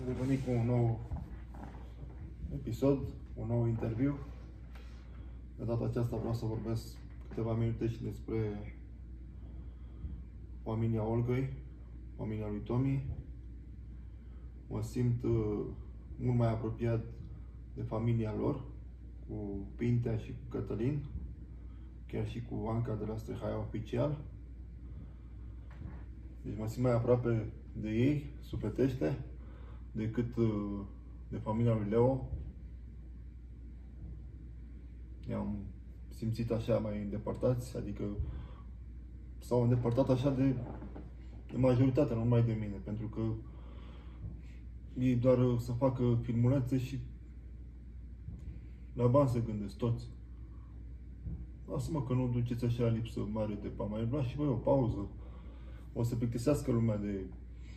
revenit cu un nou episod, un nou interviu. De data aceasta vreau să vorbesc câteva minute și despre familia Olgăi, familia lui Tomi. Mă simt mult mai apropiat de familia lor, cu Pintea și cu Cătălin, chiar și cu Anca de la Strehaia Oficial. Deci mă simt mai aproape de ei, sufletește, decât de familia lui Leo. I-am simțit așa mai îndepărtați, adică s-au îndepărtat așa de majoritatea, nu numai de mine, pentru că ei doar să facă filmulețe și la bani se gândesc toți. Lasă-mă că nu duceți așa lipsă mare de bani, mai luați și voi o pauză. O să plictisească lumea de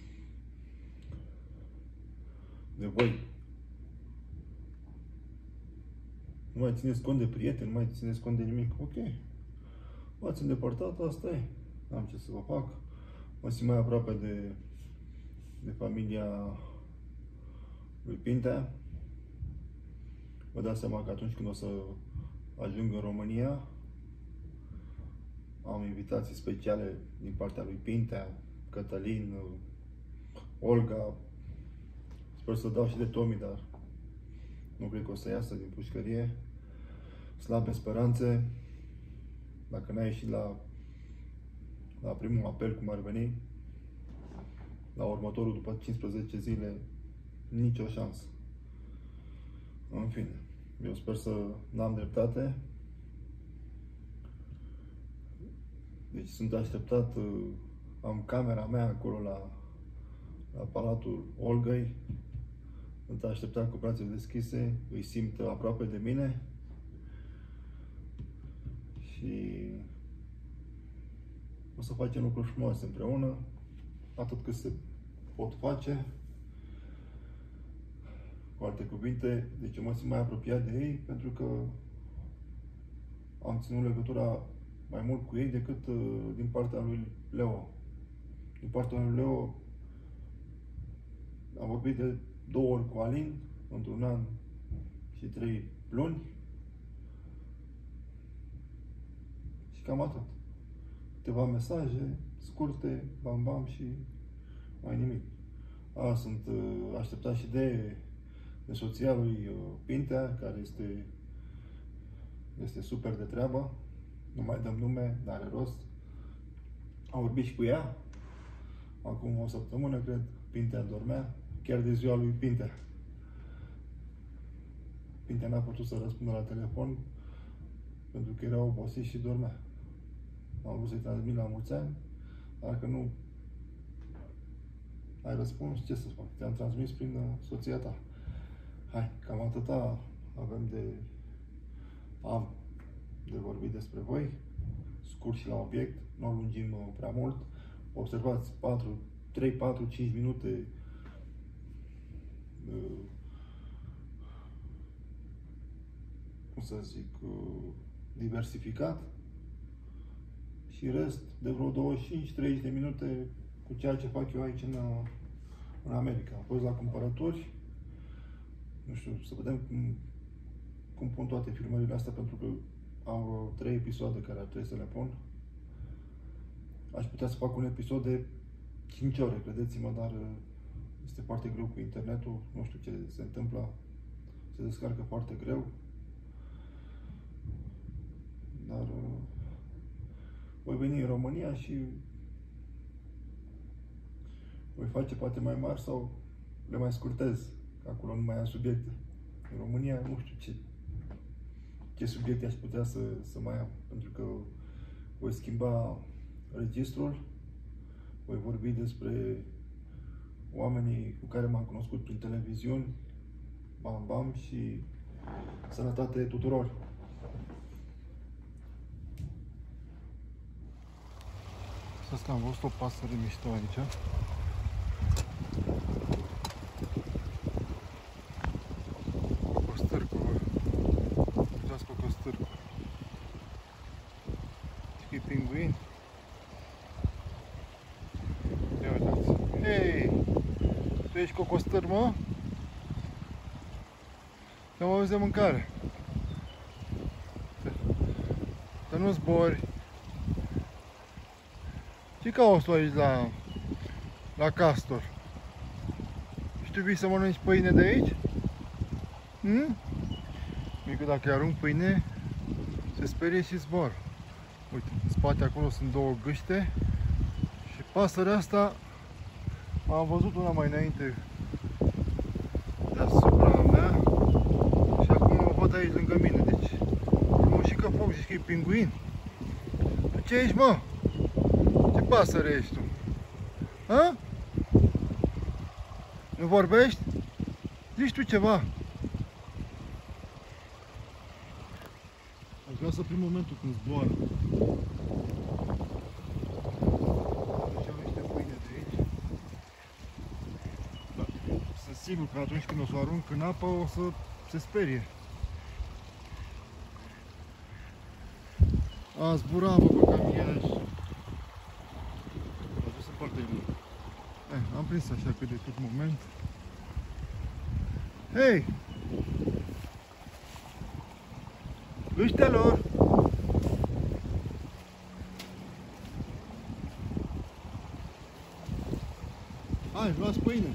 voi. Nu mai țineți cont de prieteni, nu mai țineți cont de nimic. Ok. M-ați îndepărtat, asta e. N-am ce să vă fac. Mă simt mai aproape de familia lui Pintea. Vă dați seama că atunci când o să ajung în România, am invitații speciale din partea lui Pintea, Cătălin, Olga. Sper să dau și de Tomi, dar nu cred că o să iasă din pușcărie. Slabe speranțe. Dacă n-ai ieșit la primul apel, cum ar veni, la următorul, după 15 zile, nicio șansă. În fine, eu sper să n-am dreptate. Deci sunt așteptat, am camera mea acolo la Palatul Olgăi. Sunt așteptat cu brațele deschise, îi simt aproape de mine și o să facem lucruri frumoase împreună, atât cât se pot face. Cu alte cuvinte, deci mă simt mai apropiat de ei pentru că am ținut legătura mai mult cu ei decât din partea lui Leo. Din partea lui Leo am vorbit de 2 ori cu Alin, într-un an și 3 luni. Și cam atât. Câteva mesaje scurte, bam-bam și mai nimic. Sunt așteptat și de soția lui Pintea, care este super de treabă. Nu mai dăm nume, n-are rost. Am vorbit și cu ea. Acum o săptămână, cred, Pintea dormea. Chiar de ziua lui Pintea. Pintea n-a putut să răspundă la telefon pentru că era obosit și dormea. Am vrut să-i transmit la mulți ani, dar că nu ai răspuns, ce să fac? Te-am transmis prin soția ta. Hai, cam atâta am de vorbit despre voi. Scurt și la obiect, nu o lungim prea mult. Observați 3, 4, 5 minute cum să zic, diversificat și rest de vreo 25-30 de minute cu ceea ce fac eu aici în America. Apoi la cumpărături, nu știu, să vedem cum pun toate filmările astea, pentru că am vreo 3 episoade care ar trebui să le pun. Aș putea să fac un episod de 5 ore, credeți-mă, dar este foarte greu cu internetul, nu știu ce se întâmplă, se descarcă foarte greu. Dar voi veni în România și voi face poate mai mari sau le mai scurtez, că acolo nu mai am subiecte. În România nu știu ce subiecte aș putea să mai am, pentru că voi schimba registrul, voi vorbi despre oamenii cu care m-am cunoscut prin televiziuni, bam-bam, și sănătate tuturor! Asta am văzut o pasăre mișto aici. Costârcu, bă. Uitați pe costârcu. Știi pinguini? Ia uitați. Hei! Tu ești cocostăr, mă? Te-am auzit de mâncare. Să nu zbori. Ce cauți tu aici la castor? Și tu vii să mănânci pâine de aici? Micu, dacă îi arunc pâine, se sperie și zbor. Uite, în spate acolo sunt două gâște. Și pasărea asta am văzut una mai înainte deasupra mea. Și acum o văd aici lângă mine. Deci, mă și că foc, zici că e pinguin. Tu ce ești, mă? Ce pasăre ești tu? Ha? Nu vorbești? Zici tu ceva. Aș vrea să prind momentul când zboară. Deci am niște pâine de aici. Da. Sunt sigur că atunci când o să o arunc în apă o să se sperie. A zburat, bă, pe camiaș. A dus în partea ei. Am prins așa cât de cât moment. Hei! Gâștelor! Hai, luați pâine!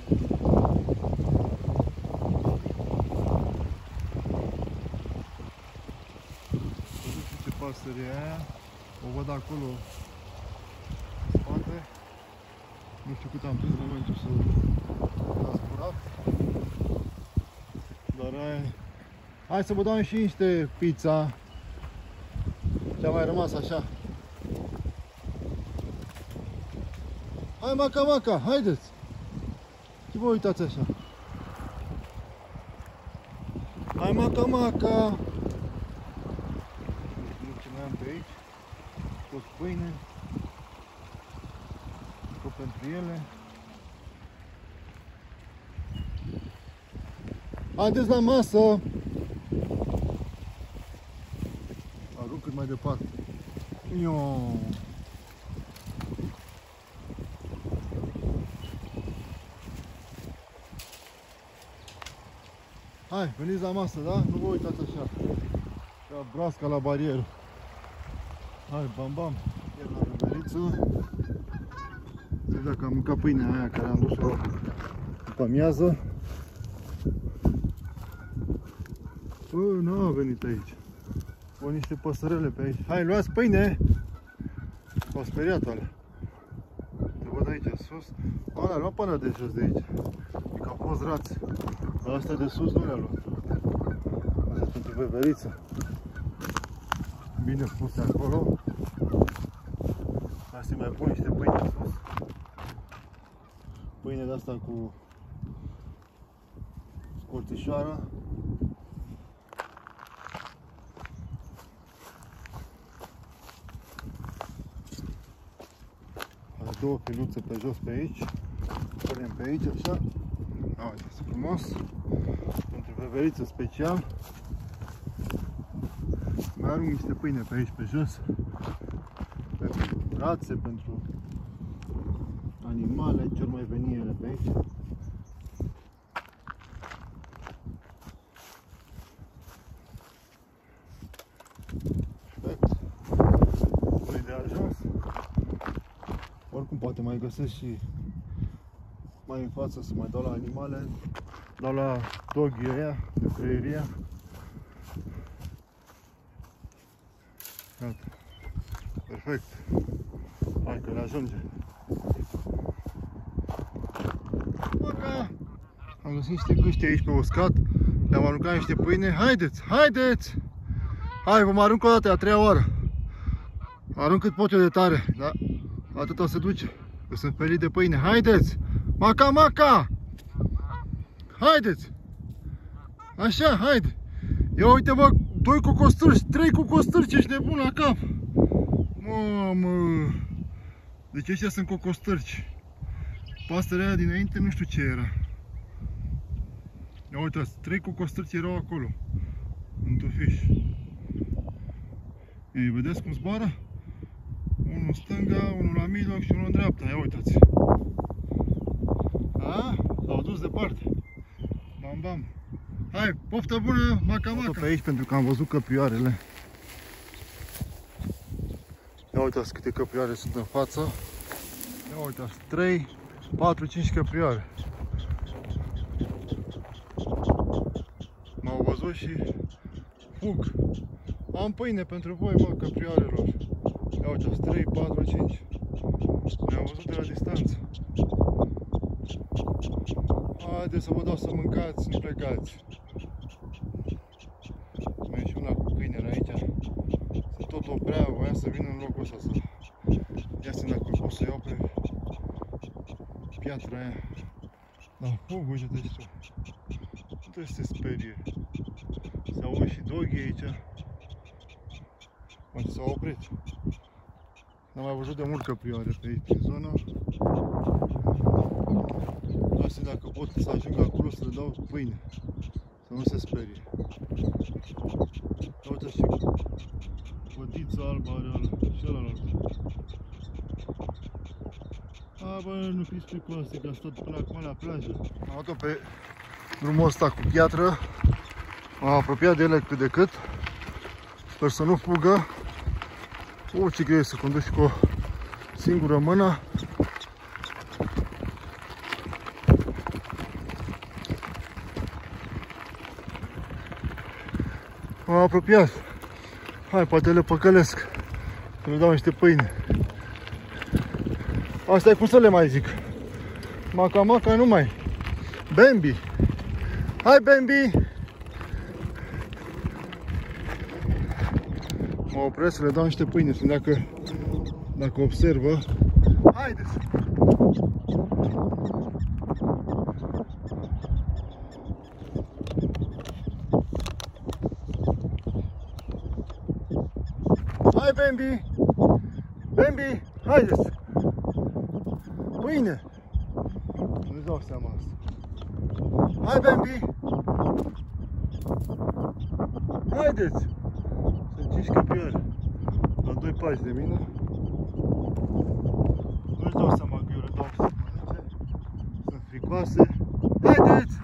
Ce pasăre e aia? O văd acolo în spate. Nu știu cât am prins momentul să a zburat. Dar aia... Hai să vă dau și niște pizza. Ce-a mai rămas așa. Hai, maca, maca, haideți! Ce vă uitați așa? Hai, maca, maca! Nu ce mai am pe aici. Tot pâine. Tot pentru ele. Haideți la masă! Arunc cât mai departe. Io. Hai, veniți la masă, da? Nu vă uitați așa. Ca broasca la barieră. Hai, bam, bam. Iar la reveriță. Să dacă am mâncat pâinea aia care am dus-o după amiază. Nu a venit aici. O niște păsărele pe aici. Hai, luați pâine! M-au speriat alea. Te văd aici sus. Alea, lua pe alea de jos de aici. E că au fost rați. Dar astea de sus nu le-a luat. Astea pentru veveriță. Bine puse acolo. Hai să mai pun niște pâine sus. Pâine de asta cu scorțișoară. Două filuțe pe jos pe aici. Punem pe aici așa. Uite, frumos. Pentru veveriță special. Mai arunc niște pâine pe aici pe jos. Pentru rațe, pentru animale, ce mai veni ele pe aici. Perfect. Nu-i de ajuns. Oricum poate mai găsesc și mai în față să mai dau la animale. Dau la dogii ăia de prăieria. Gata. Perfect. Hai că le ajunge. Maca! Am găsit niște gâște aici pe uscat. Le-am aruncat niște pâine. Haideți! Haideți! Hai, vom arunca o dată, a treia oară. Arunc cât pot eu de tare, da? Atât o să duce. Că sunt ferit de pâine. Haideți! Maca, maca! Haideți! Așa, haide! Ia uite, bă, 2 cocostârci, 3 cocostârci, ești nebun la cap! Mamă! Deci ăștia sunt cocostârci. Pasărea aia dinainte nu știu ce era. Ia uitați, 3 cocostârci erau acolo. În tufiș. Ei, vedeți cum zboară? Unul în stânga, unul la mijloc și unul în dreapta. Ia uitați. A? S-au dus departe. Bam, bam. Hai, poftă bună, maca-maca. Pe aici pentru că am văzut căprioarele. Ia uitați câte căprioare sunt în față. Ia uitați, 3, 4, 5 căprioare. M-au văzut și fug. Am pâine pentru voi, mă, căprioarelor. Ia uitați, 3, 4, 5. Ne-am văzut de la distanță. Haideți să vă dau să mâncați, nu plecați. Mai e și una cu câinele aici. Se tot oprea, voia să vină în locul ăsta să iasă dacă o să iau pe piatra aia. Dar fug, uite-te și tu. Nu trebuie să se sperie. Se aude și dogii aici. Uite, s-au oprit. N-am mai văzut de mult căprioare pe aici, prin zona. Lasă dacă pot să ajung acolo să le dau pâine. Să nu se sperie. Uite și pătița albă are ăla și ălalalt. A, bă, nu fiți fricoase, că ați tot până acum la plajă. Am luat-o pe drumul ăsta cu piatră. M-am apropiat de ele cât de cât. Sper să nu fugă. Ce greu e să conduci cu o singură mână. M-am apropiat. Hai, poate le păcălesc. Să le dau niște pâine. Asta e cum să le mai zic. Maca-maca numai. Bambi. Hai, Bambi. Mă opresc să le dau niște pâine. Să dacă observă. Haideți. Hai, Bambi! Bambi, haideți! Pâine! Nu-ți dau seama asta. Hai, Bambi! Haideți! Sunt 5 căprioare. La 2 pași de mine. Nu-ți dau seama că eu le dau să mănânce. Sunt fricoase. Haideți!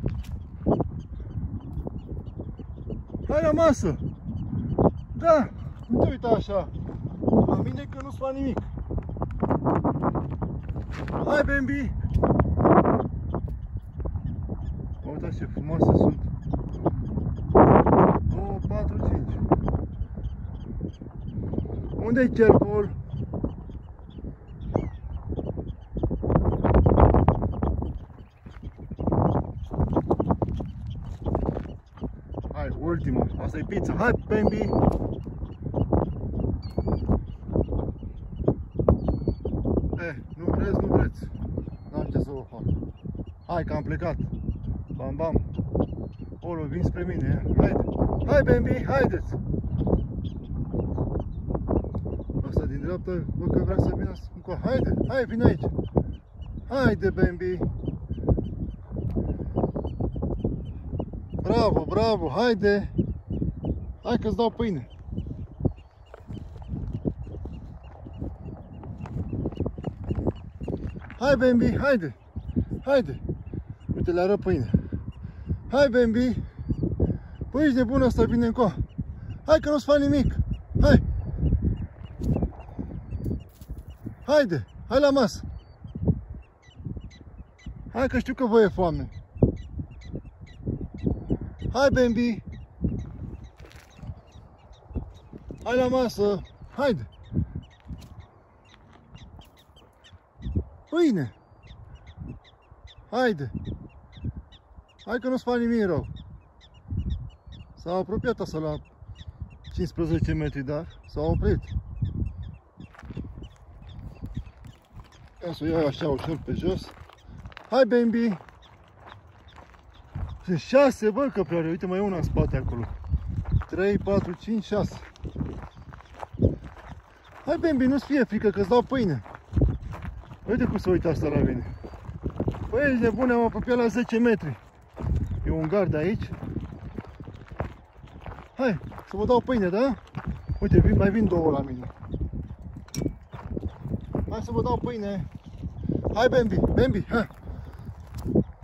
Hai la masă! Da! Nu te uita așa la mine că nu-ți fac nimic. Hai, Bambi! Uitați ce frumoase sunt. 2, 4, 5. Unde-i cercul? Hai, ultima. Asta e pizza. Hai, Bambi! Nu vreți, nu vreți. N-am ce să vă fac. Hai că am plecat. Bam, bam. Olo, vin spre mine. Haide. Hai, Bambi, haideți. Asta din dreapta, văd că vrea să vină încoa. Haide, hai, vin aici. Haide, Bambi. Bravo, bravo, haide. Hai că-ți dau pâine. Hai, Bambi, haide! Haide! Uite, le arăt pâine. Hai, Bambi! Păi ești nebun, ăsta vine încoa. Hai că nu-ți fac nimic! Hai! Haide! Hai la masă! Hai că știu că vă e foame! Hai, Bambi! Hai la masă! Haide! Pâine! Haide! Hai că nu-ți fac nimic rău! S-a apropiat asta la 15 metri, dar s-a oprit. Ia să o iau așa ușor pe jos. Hai, Bambi! Sunt 6, bă, căprioare. Uite, mai e una în spate acolo. 3, 4, 5, 6. Hai, Bambi, nu-ți fie frică că-ți dau pâine. Uite cum se uită asta la mine. Păi ești nebun, am apropiat la 10 metri. E un gard aici. Hai, să vă dau pâine, da? Uite, mai vin două la mine. Hai să vă dau pâine. Hai, Bambi, Bambi, hai.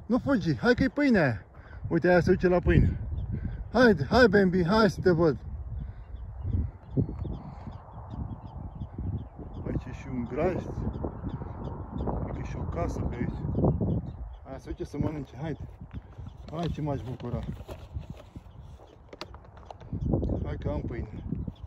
Nu fugi, hai că-i pâinea aia. Uite, aia se duce la pâine. Haide, hai Bambi, hai să te văd. Aici e și un grajd. Cred că e și o casă pe aici. Aia se duce să mănânce, haide. Hai, ce m-aș bucura. Hai că am pâine.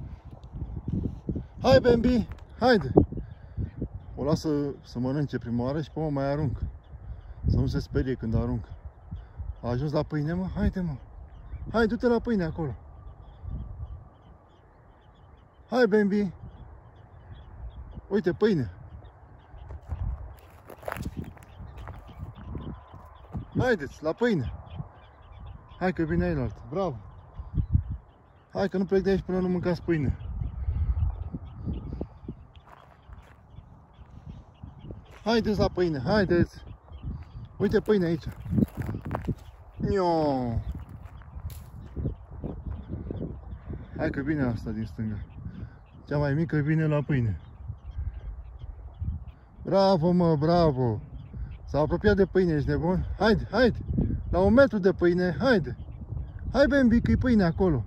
Hai Bambi, haide. O lasă să mănânce prima oară și pe urmă mai arunc. Să nu se sperie când arunc. A ajuns la pâine, mă? Haide, mă. Hai, du-te la pâine acolo. Hai, Bambi. Uite, pâine. Haideți, la pâine. Hai că vine ailaltă. Bravo. Hai că nu plec de aici până nu mâncați pâine. Haideți la pâine, haideți. Uite pâine aici. Nio. Hai că vine asta din stânga. Cea mai mică vine la pâine. Bravo, mă, bravo. S-a apropiat de pâine, ești nebun? Haide, haide. La 1 metru de pâine, haide. Hai, Bambi, că-i pâine acolo.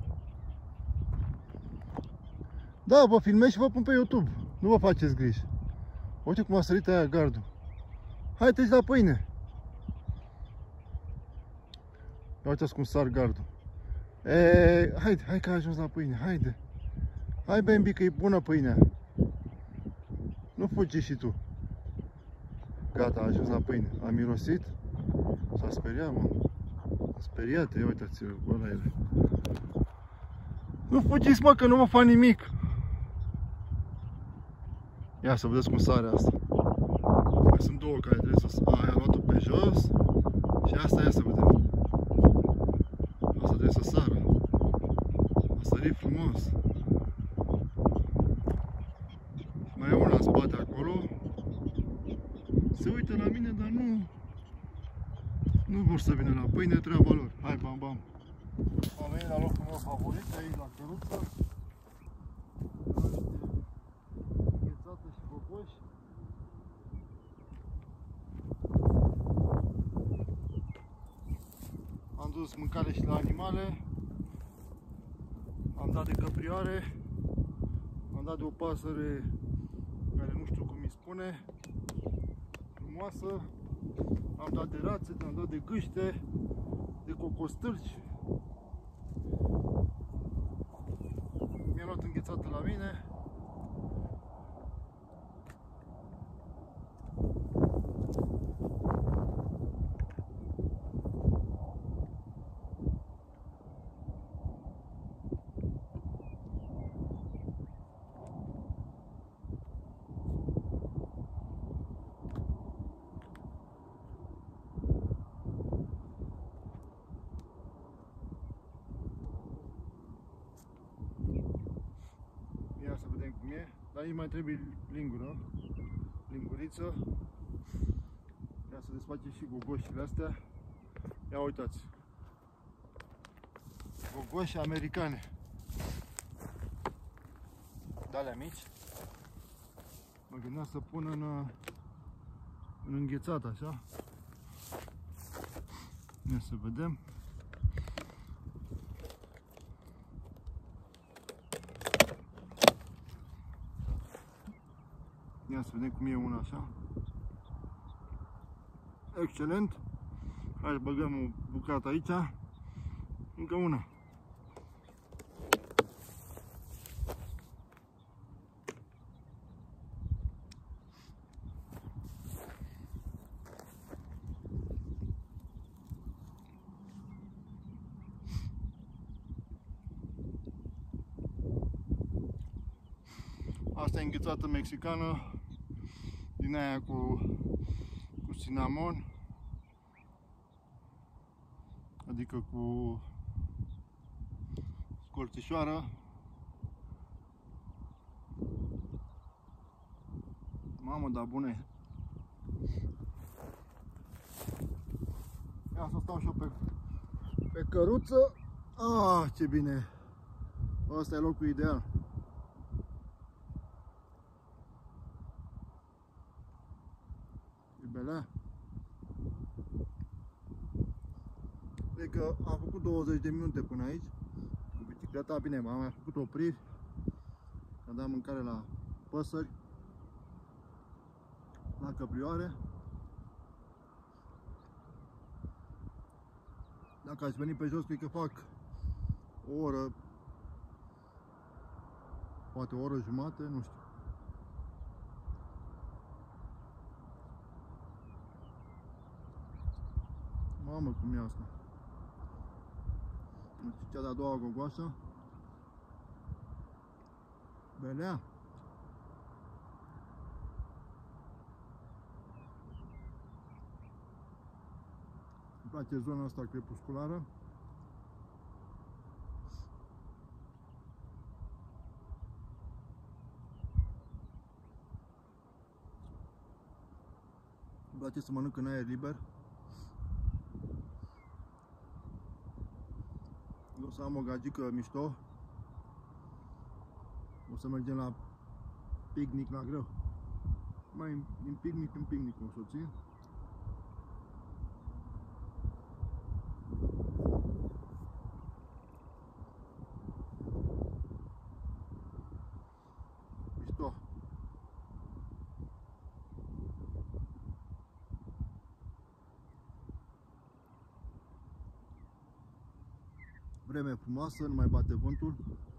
Da, vă filmez și vă pun pe YouTube. Nu vă faceți griji. Uite cum a sărit aia gardul. Hai, treci la pâine. Ia uitați cum sar gardul. Haide, hai că a ajuns la pâine, haide. Hai, Bambi, că e bună pâinea. Nu fugi și tu. Gata, a ajuns la pâine. A mirosit? S-a speriat, mă. A speriat, ia uitați-vă la ele. Nu fugiți, mă, că nu vă fac nimic. Ia să vedeți cum sare asta. Mai sunt două care trebuie să... Aia a luat-o pe jos. Și asta, ia să vedem. Asta trebuie să sară. A sărit frumos. Mai e una în spate acolo. Se uită la mine, dar nu vor să vină la pâine, treaba lor. Hai, bam, bam. Am venit la locul meu favorit, aici la căruță. Ghețată și boboși. Am dus mâncare și la animale. Am dat de căprioare. Am dat de o pasăre care nu știu cum îi spune. Frumoasă. Am dat de rațe, am dat de gâște, de cocostârci. Mi-am luat înghețată la mine. Dar aici mai trebuie lingură, linguriță. Ia să desfacem și gogoșile astea. Ia uitați. Gogoși americane. De-alea mici. Mă gândeam să pun în înghețat așa. Ia să vedem. Ia să vedem cum e una așa. Excelent. Hai, băgăm o bucată aici. Încă una. Asta e înghețată mexicană. Din aia cu cinnamon, adică cu scorțișoară. Mamă, dar bune! Ia să stau și eu pe căruță. Ah, ce bine! Ăsta e locul ideal. Belea. Uite că am făcut 20 de minute până aici cu bicicleta. Bine, m-am mai făcut opriri, am dat mâncare la păsări, la căprioare. Dacă ați venit pe jos, cred că fac o oră, poate o oră jumate, nu știu. Mamă, cum e asta. Cea de-a doua gogoașă. Belea. Îmi place zona asta crepusculară. Îmi place să mănânc în aer liber. O să am o gagică mișto. O să mergem la picnic la greu. Mai din picnic în picnic cu soții. Mișto. Vreme frumoasă, nu mai bate vântul.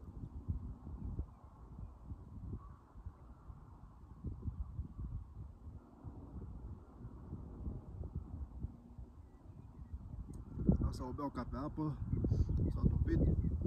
Asta o beau ca pe apă, s-a topit.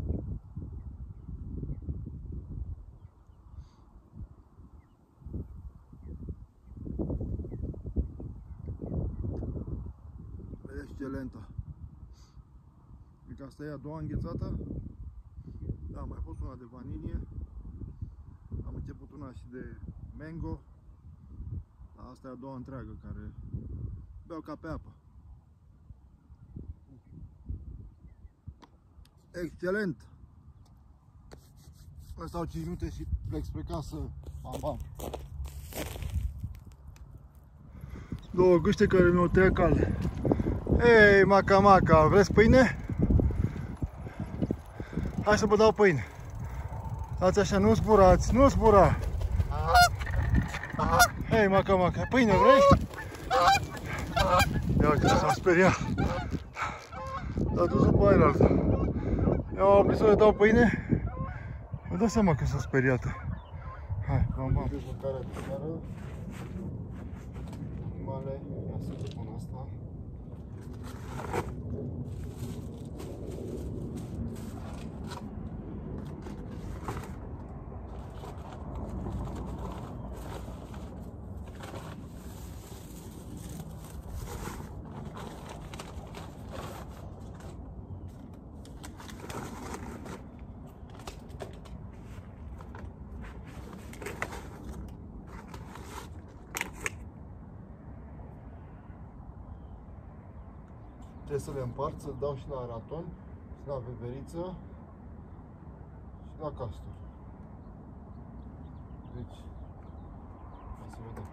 Excelentă. Cred că asta e a doua înghețată. Da, mai fost una de vanilie. Am început una și de mango. Dar asta e a doua întreagă care beau ca pe apă. Excelent! Mai stau 5 minute și plec spre casă. Bam, bam. Două gâște care mi-au tăiat cale. Ei, maca, maca, vreți pâine? Hai să vă dau pâine. Dați așa, nu zburați, nu zbura. Hei, maca, maca, pâine vrei? Ia uite, s-a speriat. S-a dus după aia altă. Ia-o, am să le dau pâine. Vă dau seama că s-a speriată. Hai, bam, bam. Mâncarea de seară. Animale, ia să le pun asta. Trebuie să le împart, să dau și la raton, și la veveriță și la castor. Deci, hai să vedem.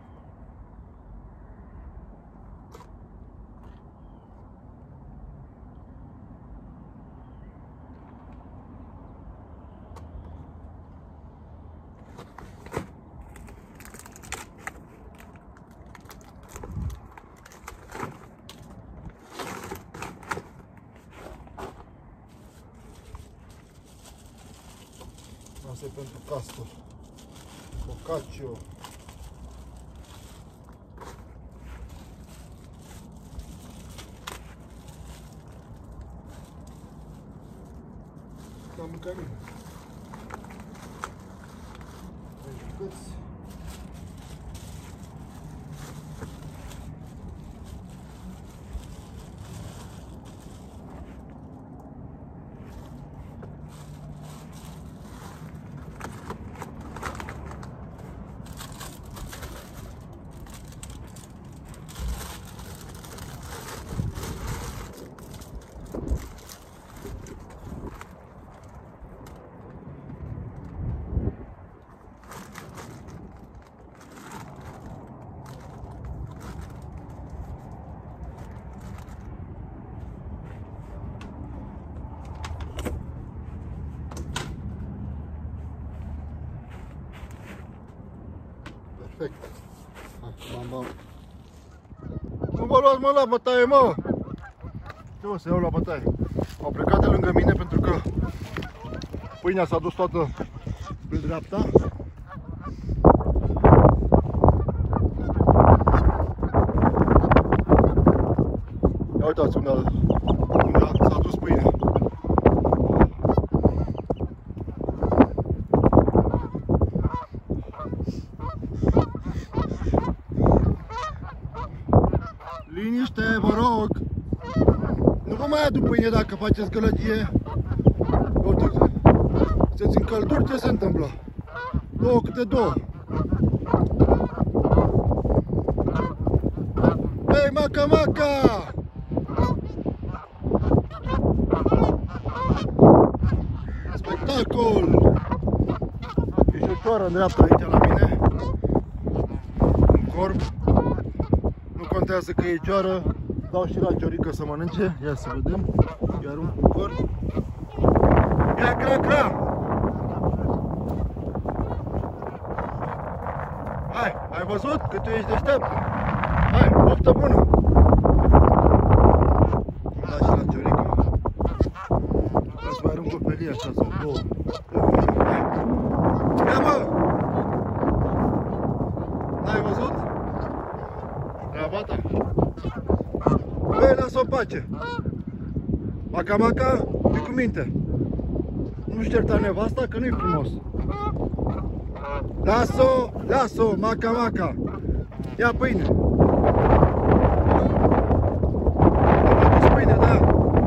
Asta e pentru castor, focaccio. Am mâncat nimeni. Bucăți. Perfect. Bam, bam. Nu mă luați, mă, la bătaie, mă! Ce o să iau la bătaie? Au plecat de lângă mine pentru că pâinea s-a dus toată pe dreapta. Ia uitați unde s-a dus pâinea. Liniște, vă rog! Nu vă mai adu pâine dacă faceți gălăgie. Uite, sunteți în călduri, ce se întâmplă? Două câte două. Hei, maca, maca! Spectacol! E și o cioară în dreapta aici la mine. Un corb. Nu contează că e cioară. Dau și la ciorică să mănânce. Ia să vedem. Îi arunc un corb. Cra, cra, cra! Hai, ai văzut că tu ești deștept? Hai, poftă bună! Da și la ciorică. Vreau să mai arunc o felie așa sau două. Ia, mă! N-ai văzut? Treaba ta. Băi, lasă-o în pace. Maca, maca, e cu minte. Nu șterta nevasta că nu-i frumos. Lasă-o, lasă-o, maca, maca. Ia pâine. Am adus pâine, da.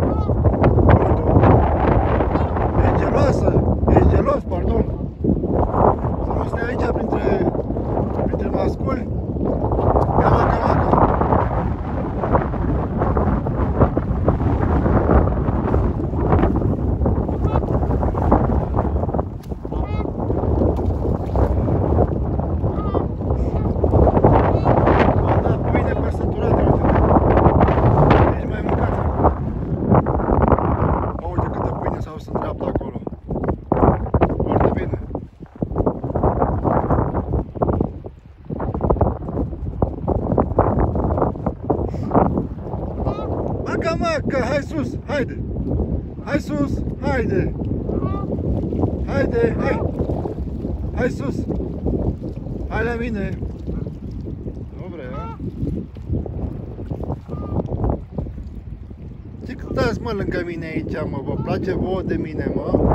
E geloasă, e gelos, pardon. Să nu stai aici printre masculi. Ia, maca, maca. Maca, maca, hai sus, haide! Hai sus, haide! Haide, hai! Hai sus! Hai la mine! Nu vrea? Ce câtați, mă, lângă mine aici, mă? Vă place vouă de mine, mă?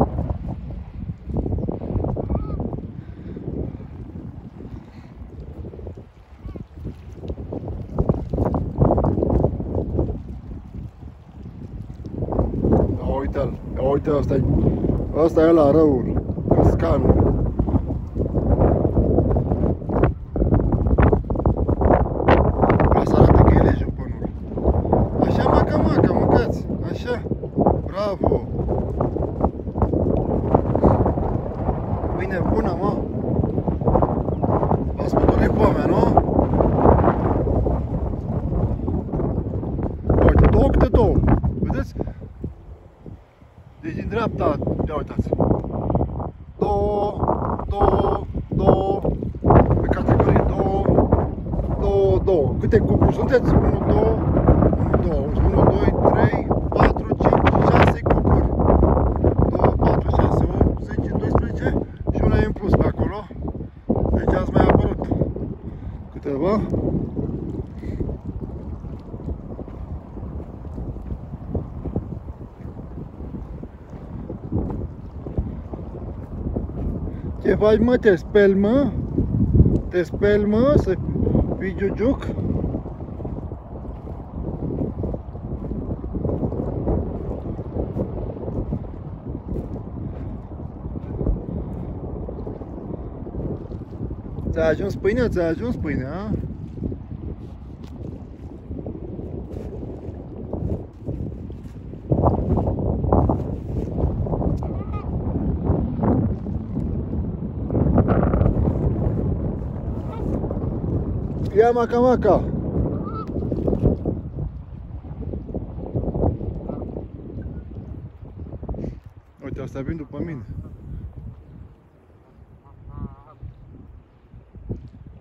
Uite-l, uite, ăsta e la răul, cascanul. Asta arată că el e jupânul. Așa, maca, maca, mâncați, așa, bravo. Bine bună, mă. V-ați potolit foamea, nu? Uite, două câte două, vedeți? Deci din dreapta, ia uitați. Două, pe categorie, două. Câte cupuri sunteți? 1, 2, 3, 4, 5, 6 cupuri. 2, 4, 6, 8, 10, 12 și una e în plus pe acolo. Deci ați mai apărut câteva. Ce faci, mă? Te speli, mă? Te speli, mă? Să fii giugiuc? Ți-a ajuns pâinea? Ți-a ajuns pâinea? Ia, maca, maca! Uite, asta vin după mine.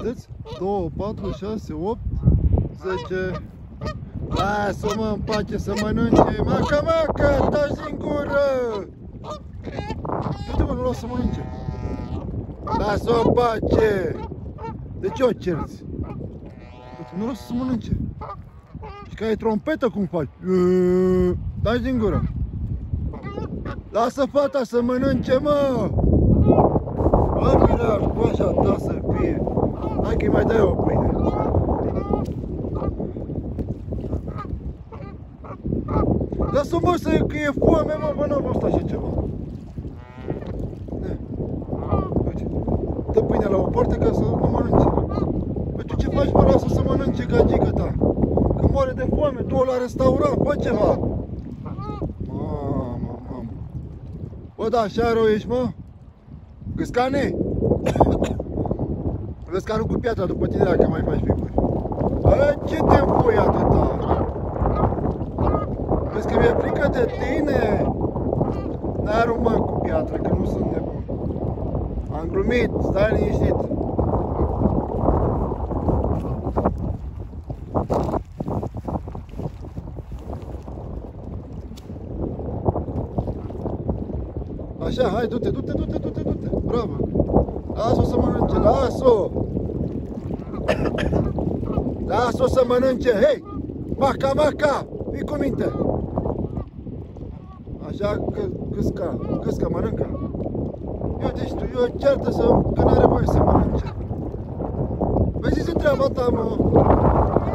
Vedeți? 2, 4, 6, 8, 10. Lasă-mă în pace să mănânce. Maca, maca, taci din gură. Uite, mă, nu lasă să mănânce. Lasă-o în pace. De ce o cerți? Uite, nu lasă să mănânce. Și ca e trompetă cum faci. Taci din gură. Lasă fata să mănânce, mă. Bă, Miraș, cu așa ta să fie. Hai că-i mai dai o pâine. Lasă-mă să că e foame, mă, bă, n-am văzut așa ceva. Uite, dă pâinea la o parte ca să nu mănânce. Păi tu ce faci, mă, lasă să mănânce gagică ta? Că moare de foame, du-o la restaurant, fă ceva. Mamă. Bă, da, așa rău ești, mă? Gâscane? Vezi că arunc cu piatra după tine dacă mai faci figuri. Bă, ce te împui atâta? Vezi că mi-e frică de tine? N-ai arunc, mă, cu piatra, că nu sunt nebun. Am glumit, stai liniștit. Așa, hai, du-te, bravo. Lasă-o să mănânce, lasă-o. Lasă-o să mănânce, hei! Maca, fii cu minte. Așa, câsca, mănâncă. Eu ceartă că n-are voie să mănânce. Vezi, zi treaba ta, mă.